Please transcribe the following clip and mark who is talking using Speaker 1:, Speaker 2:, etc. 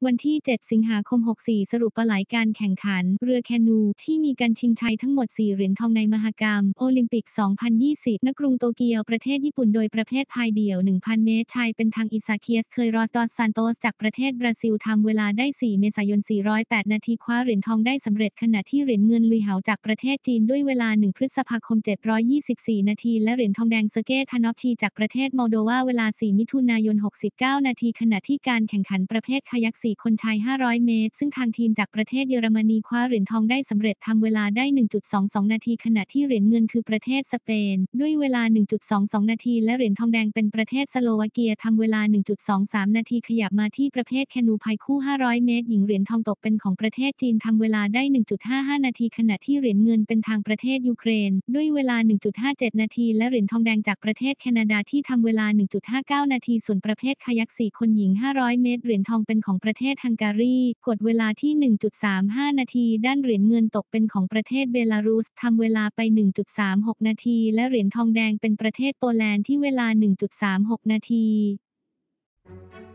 Speaker 1: วันที่ 7 สิงหาคม 64 สรุปปลายการแข่งขันเรือแคนูที่มีการชิงชัยทั้งหมด 4 เหรียญทองในมหกรรมโอลิมปิก 2020 ณ กรุงโตเกียวประเทศญี่ปุ่นโดยประเภทพายเดี่ยว 1,000 เมตรชายเป็นทางอิซาเคียสเคยรอดอสซานโตสจากประเทศบราซิลทำเวลาได้ 4 เมษายน 408 นาทีคว้าเหรียญทองได้สำเร็จขณะที่เหรียญเงินลุยเหาจากประเทศจีนด้วยเวลา 1 พฤษภาคม 724 นาทีและเหรียญทองแดงเซอร์เกย์ ทานอฟชีจากประเทศมอลโดวาเวลา 4 มิถุนายน 69 นาทีขณะที่การแข่งขันประเภทคายัก 4 คนชาย 500 เมตรซึ่งทางทีมจากประเทศเยอรมนีคว้าเหรียญทองได้สำเร็จทำเวลาได้ 1.22 นาทีขณะที่เหรียญเงินคือประเทศสเปนด้วยเวลา 1.22 นาทีและเหรียญทองแดงเป็นประเทศสโลวาเกียทำเวลา 1.23 นาทีขยับมาที่ประเภทแคนูพายคู่ 500 เมตรหญิงเหรียญทองตกเป็นของประเทศจีนทำเวลาได้ 1.55 นาทีขณะที่เหรียญเงินเป็นทางประเทศยูเครนด้วยเวลา 1.57 นาทีและเหรียญทองแดงจากประเทศแคนาดาที่ทำเวลา 1.59 นาทีส่วนประเภทคายัก 4 คนหญิง 500 เมตรเหรียญทองเป็นของประเทศฮังการีกดเวลาที่ 1.35 นาทีด้านเหรียญเงินตกเป็นของประเทศเบลารุสทำเวลาไป 1.36 นาทีและเหรียญทองแดงเป็นประเทศโปแลนด์ที่เวลา 1.36 นาที